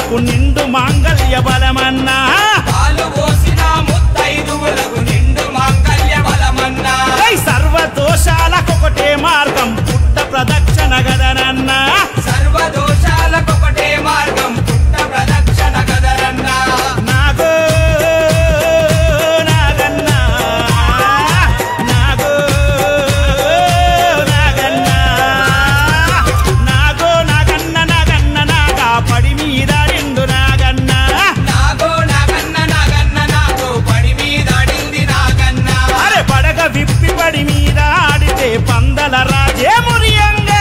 ముత్తైదువులకు నిండు మాంగళ్య బలమన్నా పాలు పోసిన ముత్తైదువులకు నిండు మాంగళ్య బలమన్నా సర్వదోషాలకొకటే మార్గం పుట్ట ప్రదక్షిణ గదనన్నా సర్వదోషాలకొకటే మార్గం పుట్ట ప్రదక్షిణ గదనన్నా నాగో నాగన్నా నాగో నాగన్నా నాగో నాగన్న నాగన్న నాగా పడి మీద నిండు నాగన్నా నాగో నాగన్న నాగన్న నాగో పడి మీద నిండి నాగన్నా అరే పడగ విప్పి పడి మీద ఆడితే పందల రాజే మురియంగా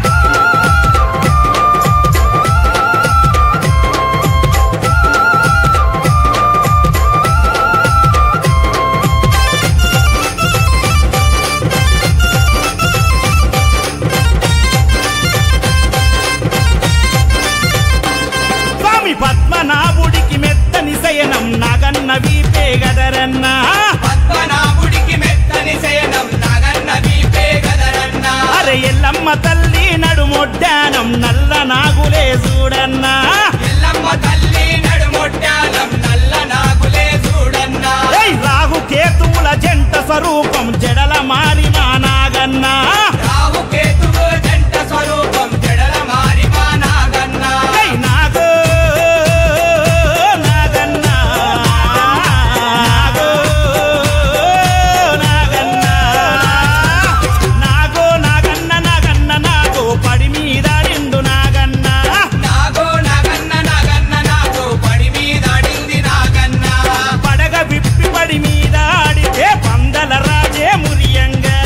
స్వామి పద్మనాభుడికి మెత్తని శయనం నాగన్న వీపే గదరన్నా పద్మనాభుడికి మెత్తని శయనం నాగన్న వీపే గదరన్నా అరే ఎల్లమ్మ తల్లి నడుమొడ్డానం నల్ల నాగులే చూడన్నా ఎల్లమ్మ తల్లి నడుమొడ్డానం నల్ల నాగులే చూడన్నా రాహు కేతువుల జంట స్వరూపం జడల మారి మా నాగన్నా రావు కేతువు జంట స్వరూపం జడల మారి మా నాగన్నా నాగో నాగన్నా నాగో నాగన్నా నాగో నాగన్న నాగన్న నాగో పడి మీద నిండు నాగన్నా నాగో నాగన్న నాగన్న నాగో పడి మీద నిండి నాగన్నా పడగ విప్పి పడి మీద ఆడితే పందల రాజే మురియంగా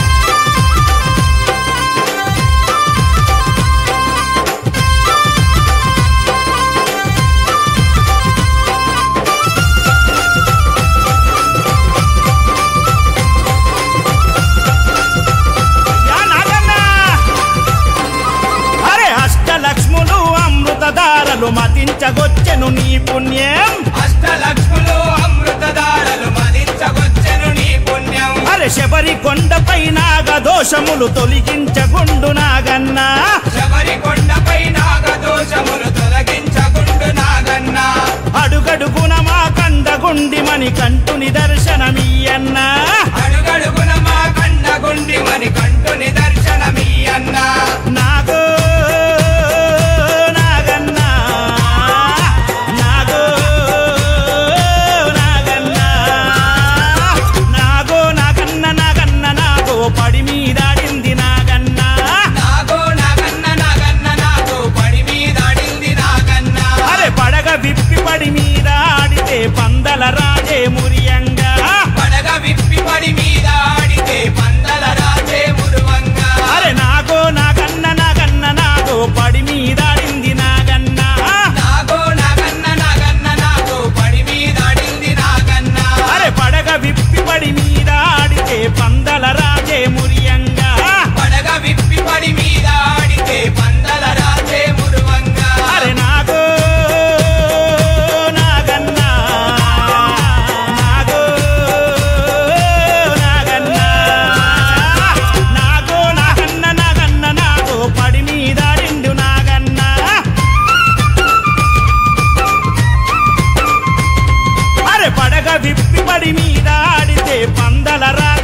యా నాగన్నా అరే అష్టలక్ష్ములు అమృతధారలు మతించగొచ్చెను నీ పుణ్యం అష్టలక్ష్ములు అమృతధారలు మదించగొచ్చెను నీ పుణ్యం అరే శబరి కొండపై నాగ దోషములు తొలగించగుండు నాగన్నా శబరి కొండపై నాగదోషములు తొలగించగుండు నాగన్నా అడుగడుగున మా కండగుండి మని కంటుని దర్శనమీయన్నా అడుగడుగున మా కండగుండి మని కంటు నిదర్శనమీ అన్నా నాగో నాగన్నా నాగో నాగన్నా నాగో నాగన్న నాగన్న నాగో పడి మీదాడింది నాగన్నా నాగో నాగన్న నాగన్న నాగో పడి మీద నిండి నాగన్నా అరే పడగ విప్పి పడి మీద ఆడితే పందల రాజే మురియంగా పడగ విప్పి పడి మీద ఆడితే పందల రాజే మురువంగా అరే నాగో నాగన్న నాగన్న నాగో పడి మీదాడింది నాగన్నా నాగో నాగన్న నాగన్న నాగో పడి మీద నిండి నాగన్నా అరే పడగ విప్పి పడి మీద ఆడితే పందల రాజే మురియంగా పడగ విప్పి పడి మీద ఆడితే పందల రాజే మురువంగా అరే నాగో నాగన్నా నాగో నాగన్నా నాగో నాగన్న నాగన్న నాగో పడి మీద నిండు నాగన్నా అరే పడగ విప్పి పడి మీద ఆడితే పందల రా